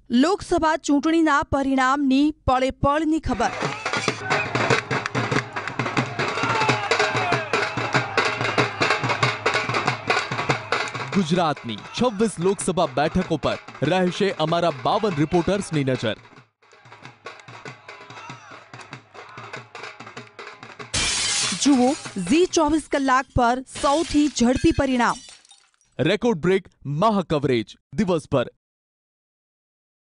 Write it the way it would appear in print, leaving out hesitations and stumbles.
લોકસભા ચૂંટણીના પરિણામની પળે પળની ખબર। ગુજરાતની 26 લોકસભા બેઠકો પર રહેશે અમારા 52 રિપોર્ટર્સની નજર। જુઓ ઝી 24 કલાક પર સૌથી ઝડપી પરિણામ। રેકોર્ડ બ્રેક મહા કવરેજ દિવસભર